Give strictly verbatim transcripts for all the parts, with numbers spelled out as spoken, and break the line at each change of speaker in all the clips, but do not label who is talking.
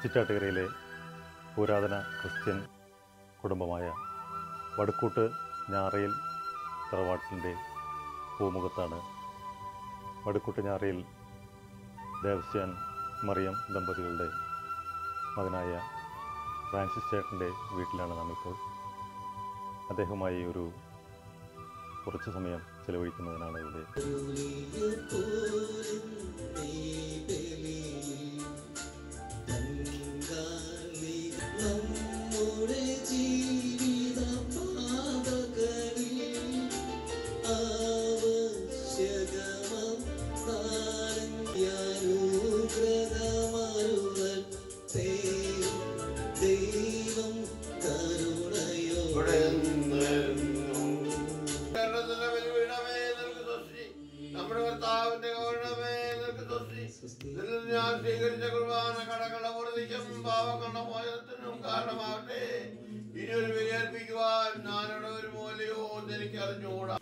ചിറ്റാട്ടുകരയിലെ പുരാതന ക്രിസ്ത്യൻ കുടുംബമായ വടുക്കൂട്ട് ഞാറയിൽ തറവാട്ടിൻ്റെ പൂമുഖത്താണ് വടുക്കൂട്ട് ഞാറയിൽ ദേവസ്യാൻ മറിയം ദമ്പതികളുടെ മകനായ ഫ്രാൻസിസ് ചേട്ടൻ്റെ വീട്ടിലാണ് നാമിപ്പോൾ. അദ്ദേഹവുമായി ഒരു കുറച്ച് സമയം ചെലവഴിക്കുന്നതിനാണ് ഇവിടെ.
ഞാൻ സ്വീകരിച്ച കുർബാന കടകള പൂർത്തിക്കും പാവക്കണ്ണമോചനത്തിനും കാരണമാവട്ടെ. ഇനി ഒരു വിലയേൽപ്പിക്കുവാൻ ഞാനിവിടെ ഒരു മൂലയോ എന്ന് എനിക്ക് അറിഞ്ഞുകൂടാ.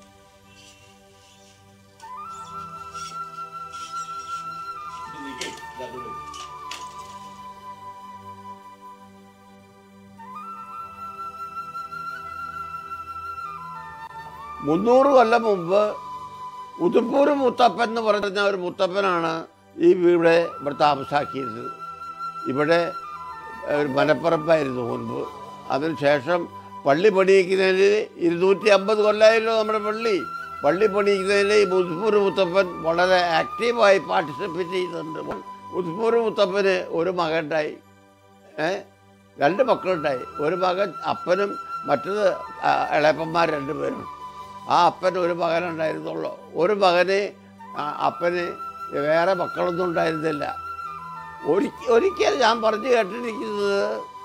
മുന്നൂറ് കൊല്ലം മുമ്പ് ഉതുപ്പൂർ മുത്തപ്പൻ എന്ന് പറഞ്ഞ ഒരു മുത്തപ്പനാണ് ഈ ഇവിടെ ഇവിടെ താമസാക്കിയിരുന്നത്. ഇവിടെ ഒരു മനപ്പറമ്പായിരുന്നു മുൻപ്. അതിനുശേഷം പള്ളി പണിയിക്കുന്നതിൽ ഇരുന്നൂറ്റി അമ്പത് കൊല്ലമായല്ലോ നമ്മുടെ പള്ളി. പള്ളി പണിയിക്കുന്നതിൽ ഈ ഉതുപ്പൂർ മുത്തപ്പൻ വളരെ ആക്റ്റീവായി പാർട്ടിസിപ്പേറ്റ് ചെയ്യുന്നുണ്ട്. ഉതുപ്പൂർ മുത്തപ്പന് ഒരു മകനുണ്ടായി, ഏ രണ്ട് മക്കളുണ്ടായി. ഒരു മകൻ അപ്പനും മറ്റത് ഇളയപ്പന്മാർ രണ്ടുപേരും. ആ അപ്പന് ഒരു മകനുണ്ടായിരുന്നുള്ളൂ. ഒരു മകന് അപ്പന് വേറെ മക്കളൊന്നും ഉണ്ടായിരുന്നില്ല. ഒരിക്കൽ ഒരിക്കൽ ഞാൻ പറഞ്ഞു കേട്ടിരിക്കുന്നത്,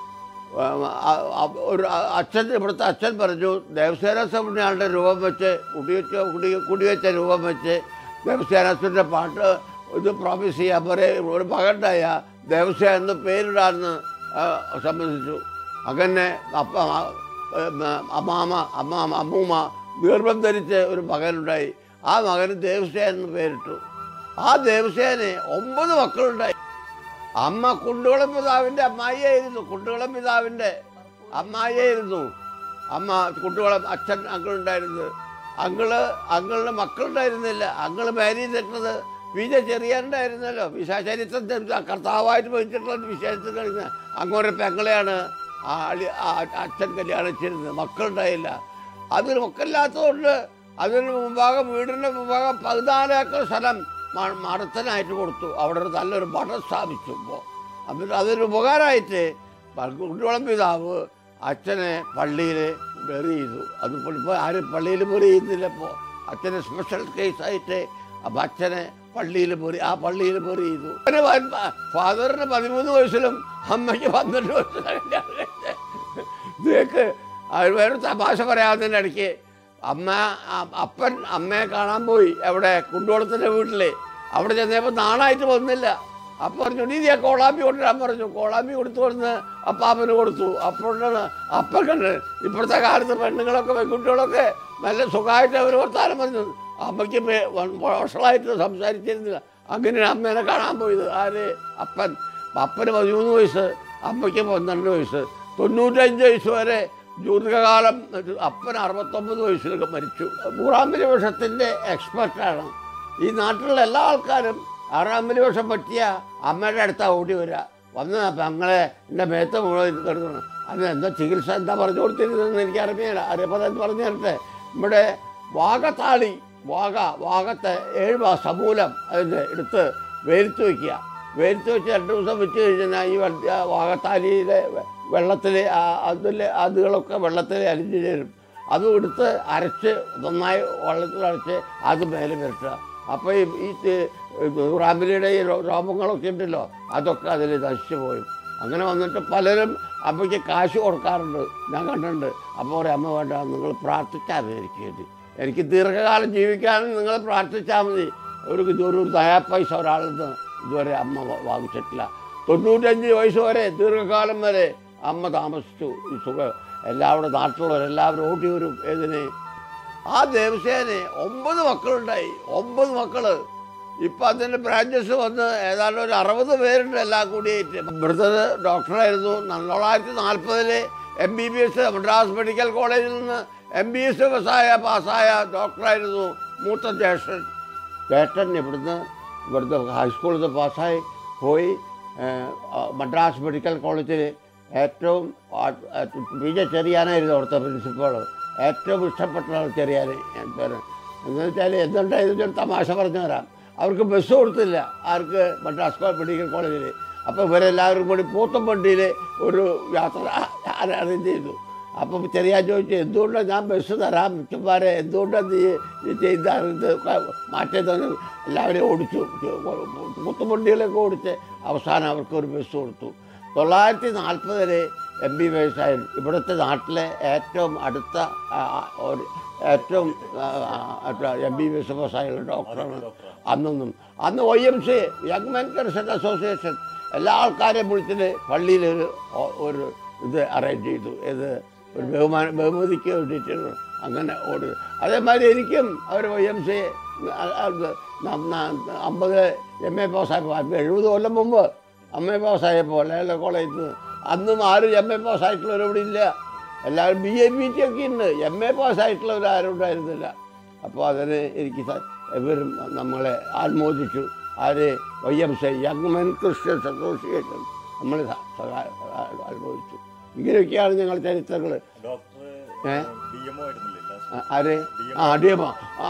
ഒരു അച്ഛൻ ഇവിടുത്തെ അച്ഛൻ പറഞ്ഞു, ദേവസേനാസമുണ്ണിയാളുടെ രൂപം വെച്ച് കുടിവെച്ച കുടി കുടിവെച്ച രൂപം വെച്ച് ദേവസേനാസുവിൻ്റെ പാട്ട് ഇത് പ്രോമിസ് ചെയ്യാൻ പറയും. ഒരു മകനുണ്ടായ ദേവസേന എന്ന് പേരിടാമെന്ന് സമ്മതിച്ചു. അങ്ങനെ അപ്പ അമ്മാമ അമ്മാമ അമ്മൂമ്മ ഗർഭം ധരിച്ച് ഒരു മകനുണ്ടായി. ആ മകന് ദേവസേന എന്ന് പേരിട്ടു. ആ ദേവസേന ഒമ്പത് മക്കളുണ്ടായി. അമ്മ കുണ്ടുകുളം പിതാവിൻ്റെ അമ്മായിയായിരുന്നു. കുണ്ടുകുളം പിതാവിൻ്റെ അമ്മായിയായിരുന്നു അമ്മ. കുണ്ടുകുളം അച്ഛൻ അങ്കിളുണ്ടായിരുന്നത്. അങ്കിള് അങ്കിളിന് മക്കളുണ്ടായിരുന്നില്ല. അങ്കിള് മാരി തെറ്റത് പി ജെ ചെറിയാനുണ്ടായിരുന്നല്ലോ. വിശാചരിത്രം കർത്താവായിട്ട് വഹിച്ചിട്ടുള്ള വിശേഷത്തിൽ കഴിഞ്ഞ അങ്ങോട്ട് പെങ്ങളെയാണ് ആ അച്ഛൻ കല്യാണിച്ചിരുന്നത്. മക്കളുണ്ടായില്ല. അതിന് മക്കളില്ലാത്തതുകൊണ്ട് അതിന് മുമ്പാകം വീടിൻ്റെ മുമ്പാകം പതിനാല് ഏക്കർ സ്ഥലം മഠത്തിനായിട്ട് കൊടുത്തു. അവിടെ ഒരു നല്ലൊരു മഠം സ്ഥാപിച്ചു. ഇപ്പോൾ എന്നിട്ട് അതൊരു ഉപകാരമായിട്ട് കുണ്ടുകുളം പിതാവ് അച്ഛനെ പള്ളിയിൽ ബെറി ചെയ്തു. അതിപ്പോൾ ഇപ്പോൾ ആരും പള്ളിയിൽ ബെറി ചെയ്യുന്നില്ല. ഇപ്പോൾ അച്ഛനെ സ്പെഷ്യൽ കേസായിട്ട് അപ്പം അച്ഛനെ പള്ളിയിൽ ബെറി ആ പള്ളിയിൽ ബെറി ചെയ്തു. അങ്ങനെ ഫാദറിന് പതിമൂന്ന് വയസ്സിലും അമ്മയ്ക്ക് പന്ത്രണ്ട് വയസ്സിലും ഇതൊക്കെ വേറെ തമാശ പറയാവുന്നതിൻ്റെ ഇടയ്ക്ക് അമ്മ അപ്പൻ അമ്മയെ കാണാൻ പോയി. എവിടെ? കുണ്ടുകുളത്തിൻ്റെ വീട്ടിൽ. അവിടെ ചെന്നപ്പോൾ നാണായിട്ട് വന്നില്ല. അപ്പം പറഞ്ഞു, നീ ഞാൻ കോളാമ്പി കൊണ്ടുവരാൻ പറഞ്ഞു. കോളാമ്പി കൊടുത്തു കൊടുന്ന് അപ്പാപ്പന് കൊടുത്തു. അപ്പോഴാണ് അപ്പം കണ്ട് ഇപ്പോഴത്തെ കാലത്ത് പെണ്ണുങ്ങളൊക്കെ പെൺകുട്ടികളൊക്കെ നല്ല സുഖമായിട്ട് അവർ വർത്താനം പറഞ്ഞു. അമ്മയ്ക്ക് വഷളായിട്ട് സംസാരിച്ചിരുന്നില്ല. അങ്ങനെയാണ് അമ്മേനെ കാണാൻ പോയത്. ആര്? അപ്പൻ. അപ്പന് പതിമൂന്ന് വയസ്സ്, അമ്മയ്ക്ക് പന്ത്രണ്ട് വയസ്സ്. തൊണ്ണൂറ്റഞ്ച് വയസ്സ് വരെ ദീർഘകാലം. അപ്പൻ അറുപത്തൊമ്പത് വയസ്സിലൊക്കെ മരിച്ചു. മൂറാമ്പലി വർഷത്തിൻ്റെ എക്സ്പെർട്ടാണ്. ഈ നാട്ടിലുള്ള എല്ലാ ആൾക്കാരും ആറാമ്പലി വർഷം പറ്റിയ അമ്മയുടെ അടുത്താ ഓടി വരിക. വന്ന് പെങ്ങളെ എൻ്റെ മേത്ത് മുഴുവൻ കിടക്കണം. അത് എന്താ ചികിത്സ എന്താ പറഞ്ഞു കൊടുത്തിരുന്നതെന്ന് എനിക്ക് അറിയില്ല. അറിയപ്പോൾ അത് പറഞ്ഞു തരട്ടെ. ഇവിടെ വാഗത്താളി വാഗ വാഗത്തെ ഏഴ് സമൂലം അതിൻ്റെ എടുത്ത് വേലിത്ത് വയ്ക്കുക. വേലിത്ത് വെച്ച് രണ്ട് ദിവസം വെച്ച് കഴിഞ്ഞാൽ ഈ വാഗത്താലിയിലെ വെള്ളത്തിൽ അതിൽ അതുകളൊക്കെ വെള്ളത്തിൽ അലിഞ്ഞു ചേരും. അതും എടുത്ത് അരച്ച് നന്നായി വെള്ളത്തിൽ അരച്ച് അത് മേലെ പുരട്ടുക. അപ്പോൾ ഈ റാമ്പിലിയുടെ ഈ രോമങ്ങളൊക്കെ ഉണ്ടല്ലോ അതൊക്കെ അതിൽ നശിച്ചു പോയും. അങ്ങനെ വന്നിട്ട് പലരും അമ്മയ്ക്ക് കാശ് കൊടുക്കാറുണ്ട്, ഞാൻ കണ്ടിട്ടുണ്ട്. അപ്പോൾ ഒരു അമ്മ വേണ്ട, നിങ്ങൾ പ്രാർത്ഥിച്ചാൽ മതി എനിക്ക് വേണ്ടി, എനിക്ക് ദീർഘകാലം ജീവിക്കാനും നിങ്ങൾ പ്രാർത്ഥിച്ചാൽ മതി. ഒരു ഒരു നയാ പൈസ ഒരാളിൽ നിന്ന് ഇതുവരെ അമ്മ വാങ്ങിച്ചിട്ടില്ല. തൊണ്ണൂറ്റഞ്ച് വയസ്സ് വരെ ദീർഘകാലം വരെ അമ്മ താമസിച്ചു. ഈ സുഖം എല്ലാവരുടെ നാട്ടിലുള്ളവരെല്ലാവരും ഓടി വരും. ഏതിന്? ആ ദേവസേന ഒമ്പത് മക്കളുണ്ടായി. ഒമ്പത് മക്കൾ ഇപ്പം അതിൻ്റെ ബ്രാഞ്ചസ് വന്ന് ഏതാണ്ട് ഒരു അറുപത് പേരുണ്ട് എല്ലാം കൂടിയിട്ട്. ഇവിടുത്തെ ഡോക്ടറായിരുന്നു. തൊള്ളായിരത്തി നാൽപ്പതിൽ M B B S Madras medical കോളേജിൽ നിന്ന് എം ബി എസ് പാസ്സായ പാസ്സായ ഡോക്ടറായിരുന്നു മൂത്ത ജ്യേഷ്ഠൻ. ജ്യേഷ്ഠൻ ഇവിടുന്ന് ഇവിടുത്തെ ഹൈസ്കൂളിൽ നിന്ന് പാസ്സായി പോയി മദ്രാസ് മെഡിക്കൽ കോളേജിൽ ഏറ്റവും പി ജെ ചെറിയാനായിരുന്നു അവിടുത്തെ പ്രിൻസിപ്പൾ. ഏറ്റവും ഇഷ്ടപ്പെട്ട ചെറിയാൻ പേര് എന്ന് വെച്ചാൽ എന്തുണ്ടായതെന്ന് ഒരു തമാശ പറഞ്ഞു തരാം. അവർക്ക് ബസ് കൊടുത്തില്ല ആർക്ക് മദ്രാസ് മെഡിക്കൽ കോളേജിൽ. അപ്പോൾ ഇവരെല്ലാവരും കൂടി പൂത്തമ്പണ്ടിയിൽ ഒരു യാത്ര അറേഞ്ച് ചെയ്തു. അപ്പം ചെറിയ ചോദിച്ചു, എന്തുകൊണ്ടാണ് ഞാൻ ബസ് തരാം മിച്ചന്മാരെ, എന്തുകൊണ്ടാണ് നീ ചെയ്ത മാറ്റേന്ന്. എല്ലാവരെയും ഓടിച്ചു, പൂത്തമ്പണ്ടിയിലൊക്കെ ഓടിച്ച് അവസാനം അവർക്കൊരു ബസ് കൊടുത്തു. തൊള്ളായിരത്തി നാൽപ്പതിൽ എം ബി ബി എസ് ആയിരുന്നു. ഇവിടുത്തെ നാട്ടിലെ ഏറ്റവും അടുത്ത ഒരു ഏറ്റവും എം ബി ബി എസ് പാസ്സായുള്ള ഡോക്ടറാണ് അന്നൊന്നും. അന്ന് O M C young men consult association എല്ലാ ആൾക്കാരെയും വിളിച്ചിട്ട് പള്ളിയിൽ ഒരു ഒരു ഇത് അറേഞ്ച് ചെയ്തു. ഇത് ഒരു ബഹുമാന ബഹുമതിക്ക് വേണ്ടിയിട്ട് അങ്ങനെ ഓടി. അതേമാതിരി എനിക്കും അവർ ഒ എം സി അമ്പത് എം എ പാസ്സായപ്പോൾ എഴുപത് കൊല്ലം മുമ്പ് എം എ പാസ്സായപ്പോൾ ലയോള കോളേജിൽ നിന്ന് അന്നും ആരും എം എ പാസ്സായിട്ടുള്ളവരിവിടെ ഇല്ല. എല്ലാവരും ബി എ ബി ടി ഒക്കെ ഉണ്ട്. എം എ പാസ്സായിട്ടുള്ളവർ ആരും ഉണ്ടായിരുന്നില്ല. അപ്പോൾ അതിന് എനിക്ക് ഇവരും നമ്മളെ ആത്മോദിച്ചു. ആര് Y M C young men Christians association നമ്മൾ ആത്മോദിച്ചു. ഇങ്ങനെയൊക്കെയാണ് ഞങ്ങൾ ചരിത്രങ്ങൾ. ആര് ആ ഡി എം ആ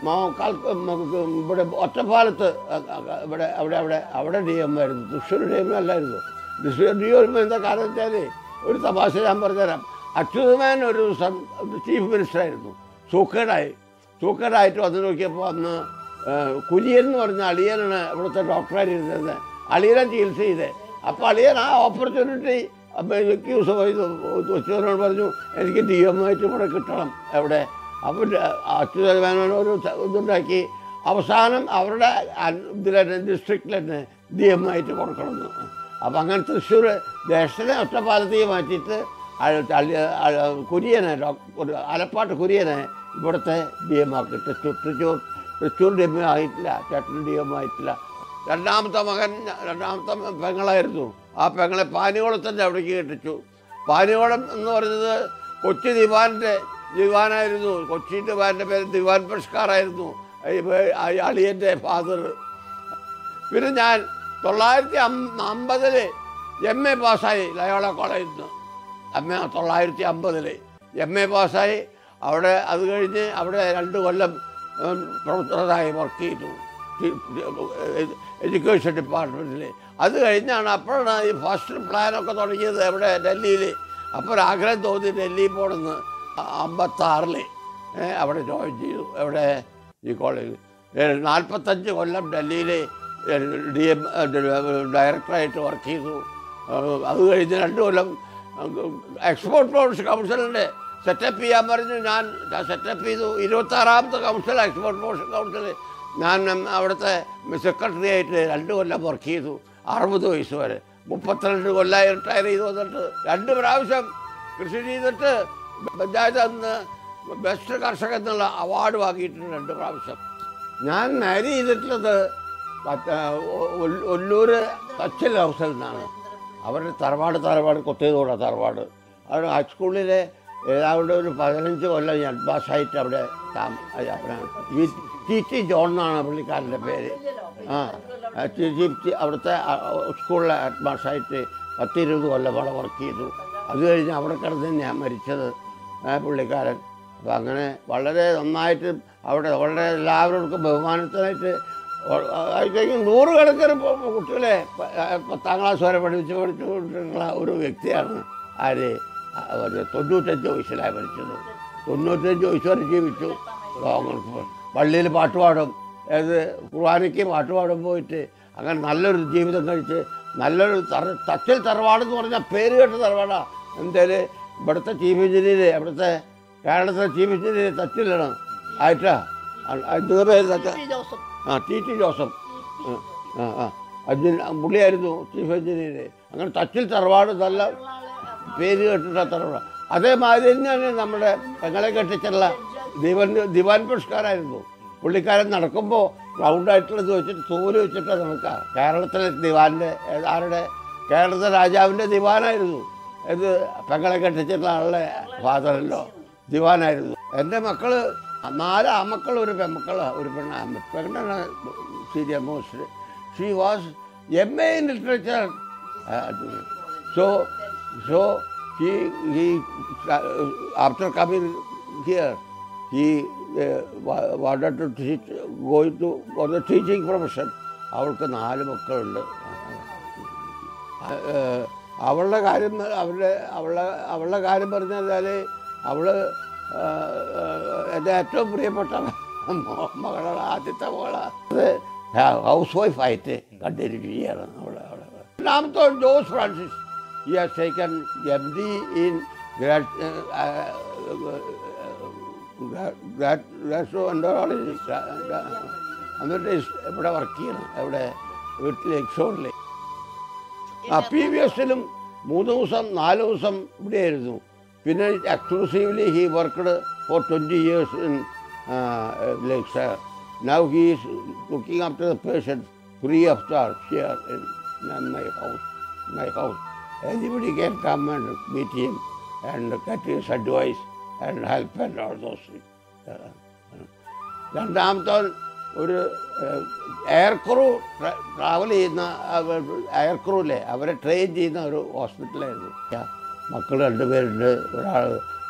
ഇവിടെ ഒറ്റപ്പാലത്ത് ഇവിടെ അവിടെ അവിടെ അവിടെ ഡി എം ആയിരുന്നു. തൃശ്ശൂർ ഡി എം അല്ലായിരുന്നു. തൃശ്ശൂർ ഡി എം എന്താ കാരണം വെച്ചാൽ ഒരു തമാശ ഞാൻ പറഞ്ഞുതരാം. അച്യുതമേനോൻ ഒരു ദിവസം ചീഫ് മിനിസ്റ്ററായിരുന്നു. സൂക്കേടായി സൂക്കേടായിട്ട് വന്ന് നോക്കിയപ്പോൾ അന്ന് കുര്യൻ എന്ന് പറഞ്ഞ അളിയനാണ് ഇവിടുത്തെ ഡോക്ടറായിരുന്നത്. അളിയനെ ചികിത്സ ചെയ്തേ. അപ്പോൾ അളിയൻ ആ ഓപ്പർച്യൂണിറ്റി അപ്പോൾ എനിക്ക് അച്യുതനോട് പറഞ്ഞു, എനിക്ക് ഡി എം ആയിട്ട് ഇവിടെ കിട്ടണം എവിടെ. അപ്പോൾ അച്യുതമേനോൻ ഒരു ഇതുണ്ടാക്കി അവസാനം അവരുടെ ഇതിൽ തന്നെ ഡിസ്ട്രിക്റ്റിൽ തന്നെ ഡി എം ആയിട്ട് കൊടുക്കണമെന്ന്. അപ്പം അങ്ങനെ തൃശ്ശൂർ ദേശത്തിലെ ഒറ്റപ്പാലത്തേക്ക് മാറ്റിയിട്ട് കുര്യനെ ഒരു ആലപ്പാട്ട് കുര്യനെ ഇവിടുത്തെ ഡി എം ആക്കി. തൃശ്ശൂർ തൃശ്ശൂർ തൃശ്ശൂർ ഡി എം ആയിട്ടില്ല, ചേട്ടൻ ഡി എം ആയിട്ടില്ല. രണ്ടാമത്തെ മകൻ രണ്ടാമത്തെ പെങ്ങളായിരുന്നു. ആ പെങ്ങളെ പാനിയോളത്തിൻ്റെ അവിടേക്ക് കെട്ടിച്ചു. പാനിയോളം എന്ന് പറയുന്നത് കൊച്ചി ദിവാൻ്റെ ദിവാനായിരുന്നു. കൊച്ചി ദിവാൻ്റെ പേര് ദിവാൻ പുരസ്കാറായിരുന്നു അളിയൻ്റെ ഫാദർ. പിന്നെ ഞാൻ തൊള്ളായിരത്തി അമ്പതിൽ എം എ പാസ്സായി ലയോള കോളേജിൽ നിന്ന്. എം എ തൊള്ളായിരത്തി അമ്പതിൽ എം എ പാസ്സായി. അവിടെ അത് കഴിഞ്ഞ് അവിടെ രണ്ട് കൊല്ലം പ്രൊഫസറായി വർക്ക് ചെയ്തു എഡ്യൂക്കേഷൻ ഡിപ്പാർട്ട്മെൻറ്റിൽ. അത് കഴിഞ്ഞാണ് അപ്പോഴാണ് ഈ ഫസ്റ്റ് പ്ലാനൊക്കെ തുടങ്ങിയത് ഇവിടെ ഡൽഹിയിൽ. അപ്പോൾ ഒരാഗ്രഹം തോന്നി ഡൽഹിയിൽ പോകണമെന്ന്. അമ്പത്താറിൽ അവിടെ ജോയിൻ ചെയ്തു. എവിടെ ഈ കോളേജിൽ നാൽപ്പത്തഞ്ച് കൊല്ലം ഡൽഹിയിൽ ഡി എം ഡയറക്ടറായിട്ട് വർക്ക് ചെയ്തു. അത് കഴിഞ്ഞ് രണ്ട് കൊല്ലം എക്സ്പോർട്ട് പ്രൊമോഷൻ കൗൺസിലിൻ്റെ സെറ്റപ്പ് ചെയ്യാൻ പറഞ്ഞു. ഞാൻ സെറ്റപ്പ് ചെയ്തു. ഇരുപത്താറാമത്തെ കൗൺസിൽ എക്സ്പോർട്ട് പ്രൊമോഷൻ കൗൺസിൽ ഞാൻ അവിടുത്തെ സെക്രട്ടറി ആയിട്ട് രണ്ട് കൊല്ലം വർക്ക് ചെയ്തു. അറുപത് വയസ്സ് വരെ. മുപ്പത്തിരണ്ട് കൊല്ലമായി റിട്ടയർ ചെയ്ത് വന്നിട്ട് രണ്ട് പ്രാവശ്യം കൃഷി ചെയ്തിട്ട് പഞ്ചായത്ത് നിന്ന് ബെസ്റ്റ് കർഷകൻ എന്നുള്ള അവാർഡ് വാങ്ങിയിട്ടുണ്ട് രണ്ട് പ്രാവശ്യം. ഞാൻ മാരി ചെയ്തിട്ടുള്ളത് ഒല്ലൂർ തച്ചൽ ഹൗസിൽ നിന്നാണ്. അവരുടെ തറവാട് തറവാട് കൊത്തേതോട തറവാട്. അവിടെ ഹൈസ്കൂളിലെ ഏതാണ്ട് ഒരു പതിനഞ്ച് കൊല്ലം ഞാൻ അഡ്വാൻസായിട്ട് അവിടെ താമ ടി ടി ജോൺ എന്നാണ് പുള്ളിക്കാരൻ്റെ പേര്. ആ ചീഫ് അവിടുത്തെ സ്കൂളിലെ അഡ്വാൻസായിട്ട് പത്തിരുപത് കൊല്ലം അവിടെ വർക്ക് ചെയ്തു. അത് കഴിഞ്ഞ് അവിടെ കിടന്ന് ഞാൻ മരിച്ചത് പുള്ളിക്കാരൻ. അപ്പോൾ അങ്ങനെ വളരെ നന്നായിട്ട് അവിടെ വളരെ എല്ലാവർക്കും ബഹുമാനത്തിനായിട്ട് ആയിക്കഴിഞ്ഞ് നൂറുകണക്കിന് കുട്ടികളെ പത്താം ക്ലാസ് വരെ പഠിച്ച് പഠിച്ചുകൊണ്ടിട്ടുള്ള ഒരു വ്യക്തിയാണ്. ആര് ഒരു തൊണ്ണൂറ്റഞ്ച് വയസ്സിലാണ് മരിച്ചത്. തൊണ്ണൂറ്റഞ്ച് വയസ്സ് വരെ ജീവിച്ചു. പള്ളിയിൽ പാട്ടുപാടും, ഏത് കുർബാനയ്ക്ക് പാട്ടുപാടും പോയിട്ട് അങ്ങനെ നല്ലൊരു ജീവിതം കഴിച്ച് നല്ലൊരു തറ തച്ചൽ തറവാടെന്ന് പറഞ്ഞാൽ പേര് കേട്ട തറവാടാണ്. എന്തായാലും ഇവിടുത്തെ ചീഫ് എഞ്ചിനീയർ ഇവിടുത്തെ കേരളത്തിലെ ചീഫ് എഞ്ചിനീയർ തച്ചിലാണ് ആയിട്ടാ. എന്താ പേര് തച്ച ആ ടി ടി ജോസഫ്. ആ ആ അഞ്ചിൻ പുള്ളിയായിരുന്നു ചീഫ് എഞ്ചിനീയർ. അങ്ങനെ തച്ചിൽ തറവാട് നല്ല പേര് കേട്ടിട്ട തറവാട്. അതേമാതിരി തന്നെയാണ് നമ്മുടെ പെങ്ങളെ കെട്ടിച്ചുള്ള ദിവാൻ ദിവാൻ പുരസ്കാരമായിരുന്നു. പുള്ളിക്കാരൻ നടക്കുമ്പോൾ റൗണ്ടായിട്ടുള്ളത് വെച്ചിട്ട് തോല് വെച്ചിട്ട് നമുക്ക് കേരളത്തിലെ ദിവാൻ്റെ ആരുടെ കേരളത്തിലെ രാജാവിൻ്റെ ദിവാനായിരുന്നു. ഇത് പെങ്ങളെ കെട്ടിച്ചിട്ടുള്ള ആളുടെ ഫാദറല്ലോ ദിവാനായിരുന്നു. എൻ്റെ മക്കൾ നാല് ആമക്കൾ ഒരു പെമ്മക്കൾ ഒരു പെണ്ണ പെണ്ണാണ് സീരിയ മോസ്റ്റ്. She was M A in literature. So so he he uh, after coming here he uh, wanted to teach, going to for the teaching profession. അവൾക്ക് നാല് മക്കളുണ്ട്. അവളുടെ കാര്യം അവളുടെ അവളുടെ അവളുടെ കാര്യം പറഞ്ഞാൽ അവൾ എൻ്റെ ഏറ്റവും പ്രിയപ്പെട്ട മകളാണ്, ആദ്യത്തെ മകളാണ്. ഹൗസ് വൈഫായിട്ട് കണ്ടിന്യൂ ചെയ്യാണ് അവളെ. അവളെ രണ്ടാമത്തെ Jose Francis. He has taken M D in grad, uh, uh, grad, gastroenterology. എന്നിട്ട് ഇവിടെ വർക്ക് ചെയ്യണം, ഇവിടെ വീട്ടിൽ എക്സോണിൽ. ആ പി വി എസിലും മൂന്ന് ദിവസം നാല് ദിവസം ഇവിടെയായിരുന്നു. പിന്നെ exclusively he worked for twenty years in like sir. Now he is looking after the patients free of charge here in my house my house. Anybody can come and meet him and get his advice and help and all those things. രണ്ടാമത്തെ ഒരു air crew travel ചെയ്യുന്ന air ക്രൂല്ലേ അവരെ train ചെയ്യുന്ന ഒരു ഹോസ്പിറ്റലായിരുന്നു. മക്കൾ രണ്ടുപേരുണ്ട്. ഒരാൾ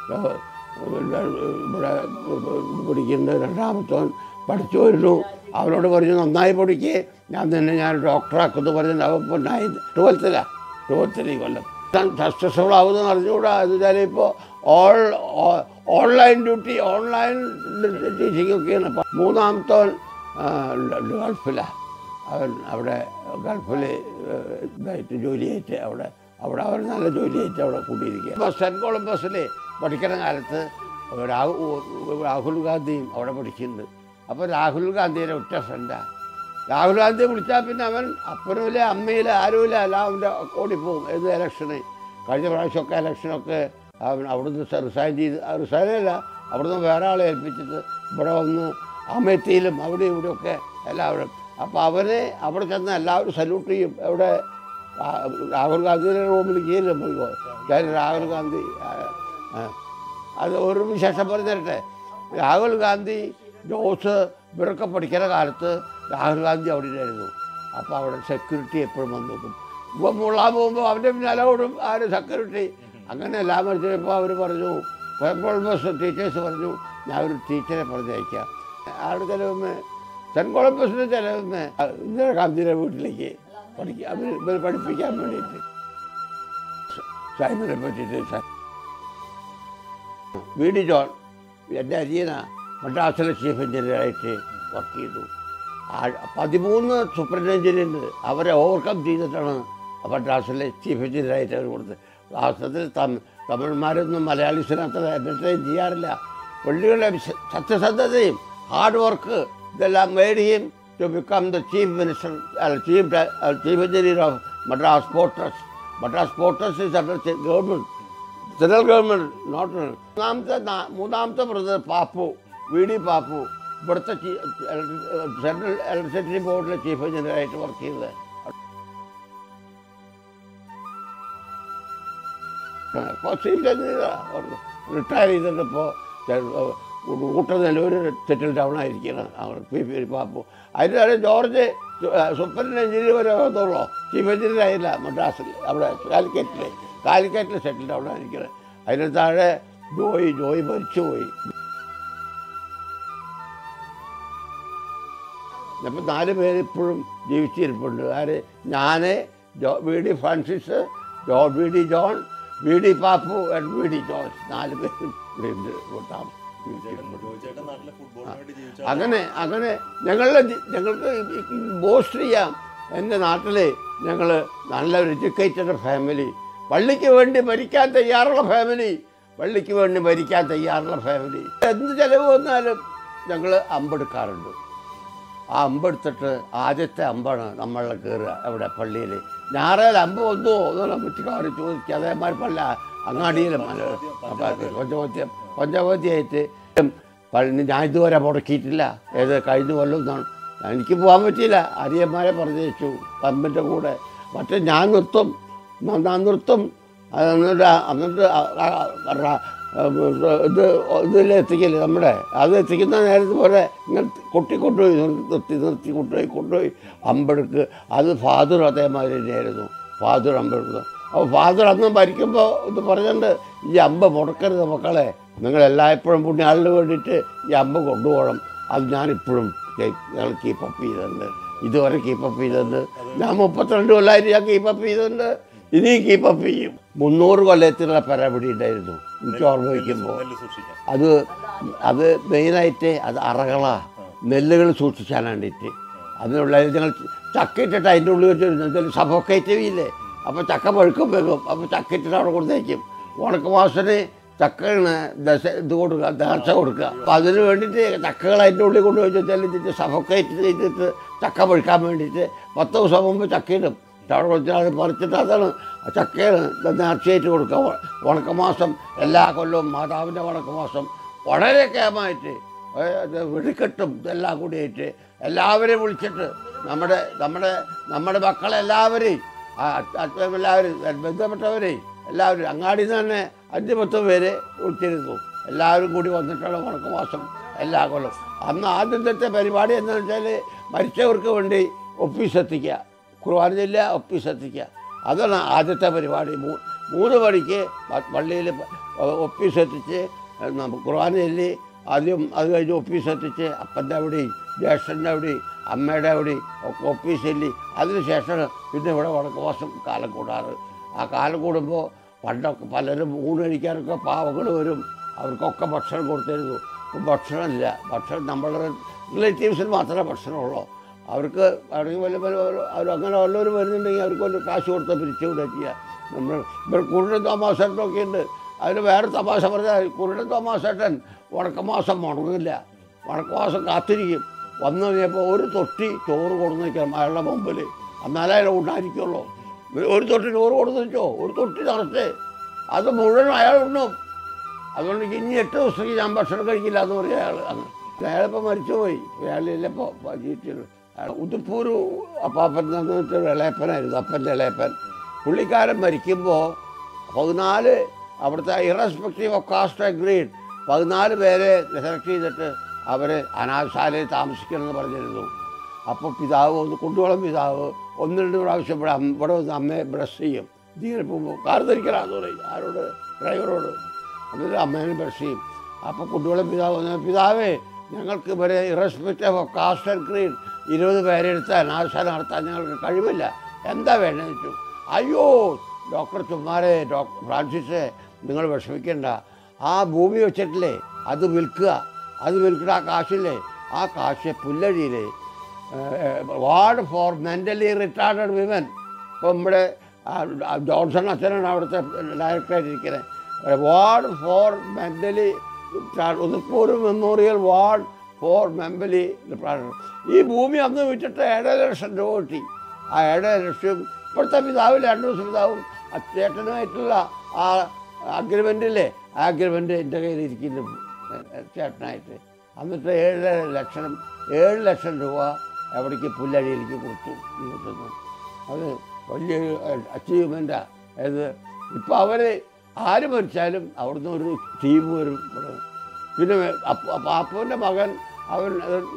ഇവിടെ പഠിക്കുന്നുണ്ട്, രണ്ടാമത്തവൻ പഠിച്ചു വരുന്നു. അവനോട് പറഞ്ഞു നന്നായി പഠിക്കേ, ഞാൻ തന്നെ ഞാൻ ഡോക്ടറാക്കുന്നു പറഞ്ഞു. അവൻ ഇപ്പോൾ നയൻത് ട്വൽത്തിലാണ് ട്വൽത്തിൽ കൊല്ലം സക്സസ്ഫുൾ ആവുമെന്ന് അറിഞ്ഞുകൂടാ. എന്ന് വെച്ചാൽ ഇപ്പോൾ all online duty online teaching ഒക്കെയാണ്. മൂന്നാമത്തവൻ ഗൾഫിലാണ്. അവൻ അവിടെ ഗൾഫിൽ ഇതായിട്ട് ജോലിയായിട്ട് അവിടെ അവിടെ അവർ നല്ല ജോലിയായിട്ട് അവിടെ കൂട്ടിയിരിക്കുക. ഇപ്പോൾ സെൻറ്റ് കൊളംബസിൽ പഠിക്കുന്ന കാലത്ത് രാഹുൽ ഗാന്ധിയും അവിടെ പഠിക്കുന്നുണ്ട്. അപ്പോൾ രാഹുൽ ഗാന്ധിയുടെ ഒറ്റ ഫ്രണ്ടാണ്. രാഹുൽ ഗാന്ധിയെ വിളിച്ചാൽ പിന്നെ അവൻ അപ്പനുമില്ല അമ്മയില്ല ആരുമില്ല, എല്ലാം അവൻ്റെ ഓടിപ്പോവും. ഏത് ഇലക്ഷന് കഴിഞ്ഞ പ്രാവശ്യമൊക്കെ ഇലക്ഷനൊക്കെ അവൻ അവിടുന്ന് റിസൈൻ ചെയ്ത് റിസൈനല്ല അവിടുന്ന് വേറെ ആളെ ഏൽപ്പിച്ചിട്ട് ഇവിടെ വന്ന് അമേത്തിയിലും അവിടെ ഇവിടെയൊക്കെ എല്ലാവരും. അപ്പോൾ അവനെ അവിടെ ചെന്ന് എല്ലാവരും സല്യൂട്ട് ചെയ്യും. എവിടെ രാഹുൽ ഗാന്ധിയുടെ റൂമിൽ കീഴിലും ഞാൻ രാഹുൽ ഗാന്ധി അത് ഒരു വിശേഷം പറഞ്ഞു തരട്ടെ. രാഹുൽ ഗാന്ധി ജോസ് ഇവരൊക്കെ പഠിക്കുന്ന കാലത്ത് രാഹുൽ ഗാന്ധി അവിടെ ആയിരുന്നു. അപ്പോൾ അവിടെ സെക്യൂരിറ്റി എപ്പോഴും വന്നു നോക്കും. ഇപ്പം മുള്ളാൻ പോകുമ്പോൾ അവൻ്റെ പിന്നാലെ ഓടും ആര് സെക്യൂരിറ്റി. അങ്ങനെ എല്ലാം പഠിച്ചപ്പോൾ അവർ പറഞ്ഞു, കൊളംബസ് ടീച്ചേഴ്സ് പറഞ്ഞു ഞാൻ ഒരു ടീച്ചറെ പറഞ്ഞയക്കാം. ആരുടെ ചിലവുമ്മേ സെൻറ്റ് കൊളംബസിൻ്റെ ചിലവുമ്മേ ഇന്ദിരാഗാന്ധിയുടെ വീട്ടിലേക്ക് പഠിക്കുക അവർ പഠിപ്പിക്കാൻ വേണ്ടിയിട്ട് സൈമനെ പറ്റിയിട്ട്. വി ഡി ജോൺ എൻ്റെ അരിയന മദ്രാസിലെ ചീഫ് എഞ്ചിനീയറായിട്ട് വർക്ക് ചെയ്തു. പതിമൂന്ന് സൂപ്രണ്ട് എഞ്ചിനീയറുണ്ട്. അവരെ ഓവർകം ചെയ്തിട്ടാണ് മദ്രാസിലെ ചീഫ് എഞ്ചിനീയറായിട്ട് അവർ കൊടുത്തത്. വാസ്തവത്തിൽ തമി തമിഴന്മാരൊന്നും മലയാളീസിനകത്ത് എൻ്റർടൈൻ ചെയ്യാറില്ല. പുള്ളികളുടെ സത്യസന്ധതയും ഹാർഡ് വർക്ക് ഇതെല്ലാം made him to become the chief minister chief chief engineer of Madras port trust. Madras port trust is under government, central government, not. മൂന്നാമത്തെ മൂന്നാമത്തെ brother Pappu, V D Pappu ഇവിടുത്തെ സെൻട്രൽ ഇലക്ട്രിസിറ്റി ബോർഡിലെ ചീഫ് എഞ്ചിനീയറായിട്ട് വർക്ക് ചെയ്തത്. ഇപ്പോൾ ചീഫ് എഞ്ചിനീയറാണ്. Retire ചെയ്തിട്ട് ഇപ്പോൾ കൂട്ടനെല്ലൂർ സെറ്റിൽ ഡൗൺ ആയിരിക്കണം അവർ പി പി പാപ്പു. അതിൻ്റെ ജോർജ് സൂപ്പറിൻ്റെ എഞ്ചിനീയർ വരെ വന്നുള്ളൂ, ചീഫ് എഞ്ചിനീയർ ആയില്ല മദ്രാസിൽ. അവിടെ കാലിക്കറ്റിൽ കാലിക്കറ്റിൽ സെറ്റിൽ ഡൗൺ ആയിരിക്കണം. അതിന് താഴെ ജോയി ജോയി മരിച്ചുപോയി. അപ്പം നാല് പേര് ഇപ്പോഴും ജീവിച്ചിരിപ്പുണ്ട്. ആര്? ഞാൻ, Jo V D Francis, Jo V D John, V D Pappu and V D George, നാല് പേരും താമസം. അങ്ങനെ അങ്ങനെ ഞങ്ങളുടെ ഞങ്ങൾക്ക് ബോസ്റ്റ് ചെയ്യാം. എൻ്റെ നാട്ടിൽ ഞങ്ങൾ നല്ലൊരു എഡ്യൂക്കേറ്റഡ് ഫാമിലി, പള്ളിക്ക് വേണ്ടി മരിക്കാൻ തയ്യാറുള്ള ഫാമിലി, പള്ളിക്ക് വേണ്ടി മരിക്കാൻ തയ്യാറുള്ള ഫാമിലി. എന്ത് ചിലവ് വന്നാലും ഞങ്ങൾ അമ്പെടുക്കാറുണ്ട്. ആ അമ്പെടുത്തിട്ട് ആദ്യത്തെ അമ്പാണ് നമ്മളെ കയറുക എവിടെ പള്ളിയിൽ. ഞായറാഴ്ച അമ്പ് വന്നോ എന്നുള്ള പറ്റിക്കാർ ചോദിക്കുക. അതേമാതിരി പള്ള അങ്ങാടിയിലും പഞ്ചവദ്യം പഞ്ചവദ്യമായിട്ട് പള്ളി ഞാൻ ഇതുവരെ മുടക്കിയിട്ടില്ല. ഏത് കഴിഞ്ഞ കൊല്ലം എനിക്ക് പോകാൻ പറ്റിയില്ല, അരിയന്മാരെ പറഞ്ഞയച്ചു പമ്പിൻ്റെ കൂടെ. പക്ഷേ ഞാൻ നിർത്തും, ഞാൻ നിർത്തും. എന്നിട്ട് എന്നിട്ട് ഇത് ഇതിൽ എത്തിക്കില്ല നമ്മുടെ അത് എത്തിക്കുന്ന നേരത്തെ പോലെ ഇങ്ങനെ കൊട്ടിക്കൊണ്ടുപോയി നിർത്തി നിർത്തി കൊണ്ടുപോയി കൊണ്ടുപോയി അമ്പെടുക്ക്. അത് ഫാദർ അതേമാതിരി തന്നെയായിരുന്നു, ഫാദർ അമ്പെടുക്കുന്നത്. അപ്പോൾ ഫാദർ അന്ന് മരിക്കുമ്പോൾ ഇത് പറഞ്ഞിട്ടുണ്ട്, ഈ അമ്പ് മുടക്കരുത് മക്കളെ, നിങ്ങളെല്ലായ്പ്പോഴും പുണ്യാളിന് വേണ്ടിയിട്ട് ഈ അമ്പ് കൊണ്ടുപോകണം. അത് ഞാനിപ്പോഴും ഞങ്ങൾ കീപ്പപ്പ് ചെയ്തിട്ടുണ്ട്, ഇതുവരെ കീപ്പപ്പ് ചെയ്തിട്ടുണ്ട്. ഞാൻ മുപ്പത്തിരണ്ട് കൊല്ലമായിട്ട് ഞാൻ കീപ്പപ്പ് ചെയ്തിട്ടുണ്ട്, ഇനിയും കീപ്പപ്പ് ചെയ്യും. മുന്നൂറ് കൊല്ലത്തിലുള്ള പരപടി ഉണ്ടായിരുന്നു എനിക്ക് ഓർമ്മ വയ്ക്കുമ്പോൾ. അത് അത് മെയിനായിട്ട് അത് അറകള നെല്ലുകൾ സൂക്ഷിച്ചാൻ വേണ്ടിയിട്ട്. അതിനുള്ള ഞങ്ങൾ ചക്ക ഇട്ടിട്ട് അതിൻ്റെ ഉള്ളിൽ വെച്ച് സഫോക്കേറ്റ് ഇല്ലേ, അപ്പോൾ ചക്ക പഴുക്കും വെക്കും, അപ്പോൾ ചക്ക ഇട്ടിട്ട് അവിടെ കൊടുത്തേക്കും. ഉണക്ക മാസത്തിന് ചക്കയാണ് ദശ ഇത് കൊടുക്കുക, നേർച്ച കൊടുക്കുക. അപ്പോൾ അതിന് വേണ്ടിയിട്ട് ചക്കകൾ അതിൻ്റെ ഉള്ളിൽ കൊണ്ടുപോയി ചെല്ലിച്ചിട്ട് സഫോക്കേറ്റ് ചെയ്തിട്ട് ചക്ക പഴുക്കാൻ വേണ്ടിയിട്ട് പത്ത് ദിവസം മുമ്പ് ചക്കയിടും. അവിടെ കൊടുത്തിട്ട് പറിച്ചിട്ട് അതാണ് ചക്കയാണ് നേർച്ചയായിട്ട് കൊടുക്കുക. ഉണക്കമാസം എല്ലാ കൊല്ലവും മാതാവിൻ്റെ ഉണക്കമാസം വളരെ കേമായിട്ട് വെടിക്കെട്ടും ഇതെല്ലാം കൂടിയായിട്ട് എല്ലാവരെയും വിളിച്ചിട്ട് നമ്മുടെ നമ്മുടെ നമ്മുടെ മക്കളെല്ലാവരെയും എല്ലാവരും ബന്ധപ്പെട്ടവരെയും എല്ലാവരും അങ്ങാടിയിൽ നിന്ന് തന്നെ അഞ്ച് പത്ത് പേരെ വിളിച്ചിരുന്നു. എല്ലാവരും കൂടി വന്നിട്ടുള്ള ഉണക്കമാസം എല്ലാ കൊല്ലം. അന്ന് ആദ്യത്തെ പരിപാടി എന്താണെന്ന് വെച്ചാൽ മരിച്ചവർക്ക് വേണ്ടി ഒപ്പീസ് എത്തിക്കുക, ഖുർആൻ ചൊല്ലുക, ഒപ്പീസ് എത്തിക്കുക. അതാണ് ആദ്യത്തെ പരിപാടി. മൂ മൂന്ന് മണിക്ക് പള്ളിയിൽ ഒപ്പീസ് എത്തിച്ച് ഖുർആൻ ചൊല്ലി ആദ്യം അത് കഴിഞ്ഞ് ഒപ്പീസ് എത്തിച്ച് അപ്പൻ്റെ അവിടെയും ജ്യേഷ്ഠൻ്റെ അവിടെയും അമ്മയുടെ അവിടെയും ഒക്കെ ഒപ്പീസ് ചൊല്ലി അതിന് ശേഷം പിന്നെ ഇവിടെ വടക്കുമാസം കാലം കൂടാറ്. ആ കാലം കൂടുമ്പോൾ പണ്ടൊക്കെ പലരും ഊണ് കഴിക്കാനൊക്കെ പാവങ്ങൾ വരും, അവർക്കൊക്കെ ഭക്ഷണം കൊടുത്തിരുന്നു. ഇപ്പം ഭക്ഷണമില്ല, ഭക്ഷണം നമ്മളുടെ റിലേറ്റീവ്സിന് മാത്രമേ ഭക്ഷണമുള്ളൂ. അവർക്ക് ആണെങ്കിൽ വല്ല അവർ അങ്ങനെ വല്ലവരും വരുന്നുണ്ടെങ്കിൽ അവർക്ക് വല്ല കാശ് കൊടുത്ത് പിരിച്ചു വിടുക ചെയ്യുക. നമ്മൾ ഇവിടെ കുരുടൻ തോമാസേട്ടനൊക്കെ ഉണ്ട്, അതിന് വേറെ തമാശ പറഞ്ഞാൽ കുരുടൻ തോമാസേട്ടൻ വടക്കമാസം മുടങ്ങില്ല, വടക്കമാസം കാത്തിരിക്കും. വന്നു കഴിഞ്ഞപ്പോൾ ഒരു തൊട്ടി ചോറ് കൊടുന്ന് വയ്ക്കണം അയാളുടെ മുമ്പിൽ, എന്നാലേ അയാൾ ഉണ്ടായിരിക്കുള്ളൂ. ഒരു തൊട്ടി ചോറ് കൊടുത്ത് വെച്ചോ, ഒരു തൊട്ടി നിറച്ച് അത് മുഴുവൻ അയാൾ ഉണ്ണും. അതുകൊണ്ട് ഇനി എട്ട് ദിവസത്തേക്ക് ഞാൻ ഭക്ഷണം കഴിക്കില്ല എന്ന് പറയും അയാൾ. അങ്ങനെ അയാളിപ്പോൾ മരിച്ചുപോയി, അയാളില്ലപ്പോൾ ജീവിച്ചുള്ളൂ. ഉതുപ്പൂര് അപ്പാപ്പൻ എന്ന് വെച്ചാൽ ഇളയപ്പനായിരുന്നു, അപ്പൻ്റെ ഇളയപ്പൻ. പുള്ളിക്കാരൻ മരിക്കുമ്പോൾ പതിനാല് അവിടുത്തെ irrespective of caste and creed പതിനാല് പേരെ സെലക്ട് ചെയ്തിട്ട് അവർ അനാഥശാലയിൽ താമസിക്കണമെന്ന് പറഞ്ഞിരുന്നു. അപ്പോൾ പിതാവ് ഒന്ന് കൊണ്ടുപോകണം, പിതാവ് ഒന്ന് രണ്ട് പ്രാവശ്യം ഇവിടെ ഇവിടെ വന്ന് അമ്മയെ ബ്രഷ് ചെയ്യും. ഇതിങ്ങനെ പോകുമ്പോൾ കാർ ധരിക്കലാന്ന് പറയും ആരോട്, ഡ്രൈവറോട്. എന്നിട്ട് അമ്മേനെ ബ്രഷ് ചെയ്യും. അപ്പോൾ കുട്ടികളും പിതാവ് പിതാവേ ഞങ്ങൾക്ക് ഇവരെ irrespective of caste and creed ഇരുപത് പേരെടുത്ത് അനാശാല നടത്താൻ ഞങ്ങൾക്ക് കഴിവില്ല, എന്താ വേണ്ടതെന്ന് വെച്ചു. അയ്യോ ഡോക്ടർ ചുമ്മാരെ, ഡോക്ടർ ഫ്രാൻസിസേ നിങ്ങൾ വിഷമിക്കേണ്ട, ആ ഭൂമി വെച്ചിട്ടില്ലേ അത് വിൽക്കുക, അത് വിൽക്കുന്ന ആ കാശില്ലേ ആ കാശ് പുല്ലഴിയിലെ ward for mentally retarded women. ഇപ്പോൾ നമ്മുടെ ജോൺസൺ അച്ഛനാണ് അവിടുത്തെ ഡയറക്ടറായിട്ടിരിക്കുന്നത്. വാർഡ് ഫോർ മെൻ്റലി ഉതുപ്പൂർ memorial ward for mentally retarded. ഈ ഭൂമി അന്ന് വിറ്റിട്ട് ഏഴര ലക്ഷം രൂപ കിട്ടി. ആ ഏഴര ലക്ഷം ഇപ്പോഴത്തെ പിതാവും രണ്ട് ദിവസം പിതാവും ചേട്ടനുമായിട്ടുള്ള ആ അഗ്രിമെൻറ്റില്ലേ, ആ അഗ്രിമെൻറ്റ് എൻ്റെ കയ്യിലിരിക്കുന്നു ചേട്ടനായിട്ട്. എന്നിട്ട് ഏഴര ലക്ഷം ഏഴ് ലക്ഷം രൂപ എവിടേക്ക് പുല്ലഴിയിലേക്ക് കൊടുത്തു കൊടുത്തുന്നു. അത് വലിയൊരു അച്ചീവ്മെൻറ്റാണ്. അതായത് ഇപ്പോൾ അവർ ആര് മരിച്ചാലും അവിടുന്ന് ഒരു ടീം വരും. പിന്നെ പാപ്പുവിൻ്റെ മകൻ അവൻ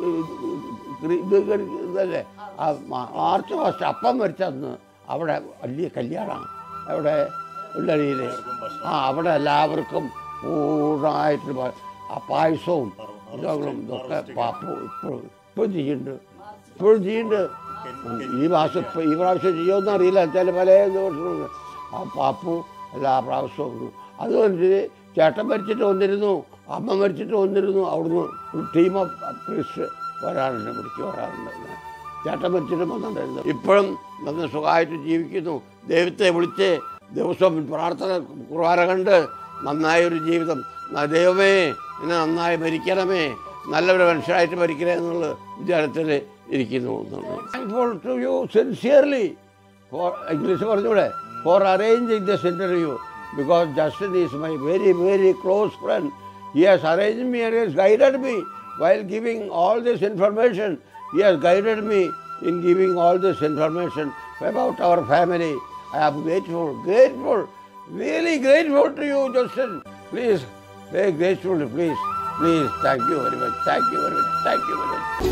ഇത് ഇതല്ലേ ആ മാർച്ച് ഫസ്റ്റ് അപ്പം മരിച്ചന്ന് അവിടെ വലിയ കല്യാണമാണ് അവിടെ ഉള്ളഴിയിൽ. ആ അവിടെ എല്ലാവർക്കും പൂർണ്ണമായിട്ട് ആ പായസവും ഇതങ്ങളും ഇതൊക്കെ പാപ്പു ഇപ്പോഴും ഇപ്പോഴും ചെയ്യുന്നുണ്ട്, ഇപ്പോഴും ചെയ്യുന്നുണ്ട്. ഈ മാസം ഇപ്പോൾ ഈ പ്രാവശ്യം ചെയ്യുമെന്ന് അറിയില്ല, വെച്ചാൽ പല ദിവസവും ആ പാപ്പു എല്ലാ പ്രാവശ്യവും. അതുകൊണ്ട് ചേട്ടൻ മരിച്ചിട്ട് വന്നിരുന്നു, അമ്മ മരിച്ചിട്ട് വന്നിരുന്നു. അവിടുന്ന് ഒരു ടീം ഓഫ് പ്രീസ്റ്റ് വരാറുണ്ട്, പിടിച്ച് വരാറുണ്ട്. ചേട്ടൻ മരിച്ചിട്ട് വന്നിട്ടുണ്ടായിരുന്നു. ഇപ്പോഴും നമ്മൾ സുഖമായിട്ട് ജീവിക്കുന്നു. ദൈവത്തെ വിളിച്ച് ദിവസവും പ്രാർത്ഥന കുർബാന കണ്ട് നന്നായൊരു ജീവിതം, ദൈവമേ എന്നെ നന്നായി മരിക്കണമേ, നല്ലൊരു മനുഷ്യരായിട്ട് മരിക്കണേ എന്നുള്ള വിചാരത്തിൽ ഇരിക്കുന്നു. Thankful to you sincerely for English പറഞ്ഞൂടെ for arranging this interview because Justin is my very very close friend. He has arranged me and he has guided me while giving all this information. He has guided me in giving all this information about our family. I am grateful, grateful, really grateful to you, Justin. Please, very grateful, please. Please, thank you very much. Thank you very much. Thank you very much.